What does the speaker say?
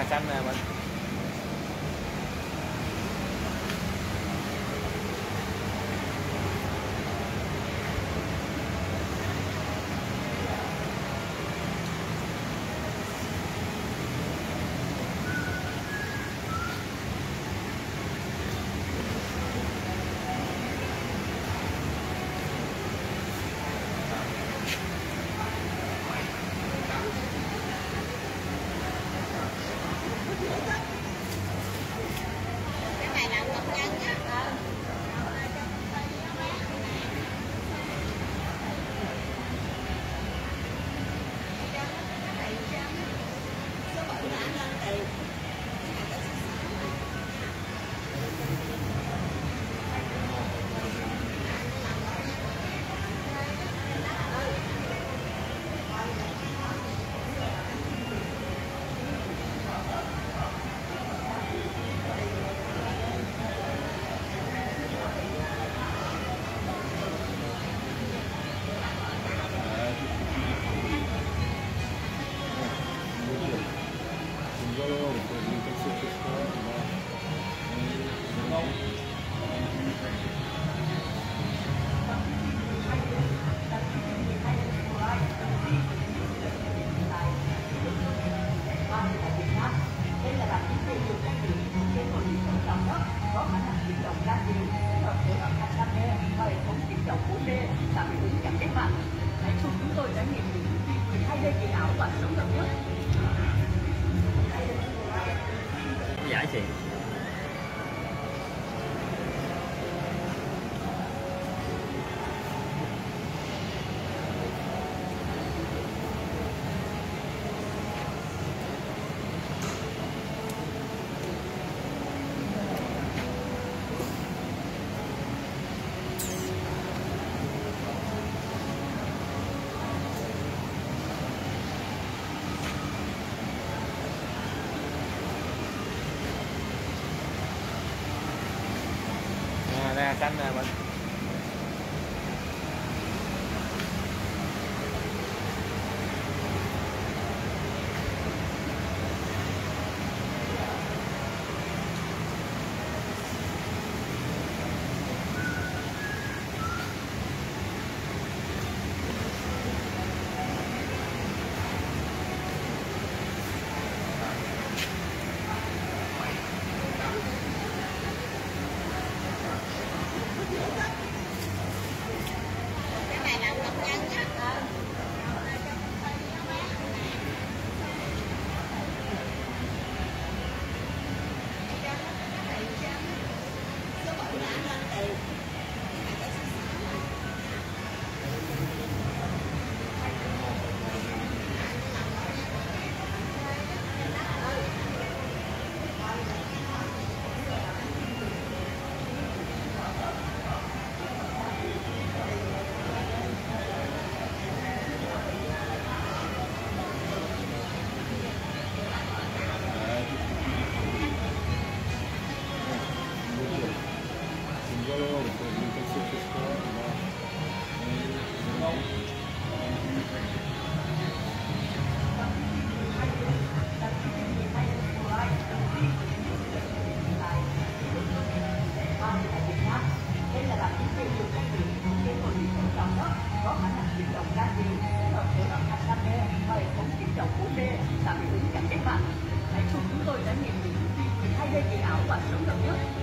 xanh nè mình. Tạo hiệu ứng cảm kết bạn. Hãy cùng chúng tôi trải nghiệm những hay đây kỳ ảo và sống động nhất. Giải chị. Nè xanh nè mình. Có khả năng chuyển động đa chiều, kết hợp với âm thanh đam mê và hệ thống chuyển động 4D tạo hiệu ứng cảm kết bạn. Hãy cùng chúng tôi trải nghiệm những hay đây kỳ ảo và sống động nhất.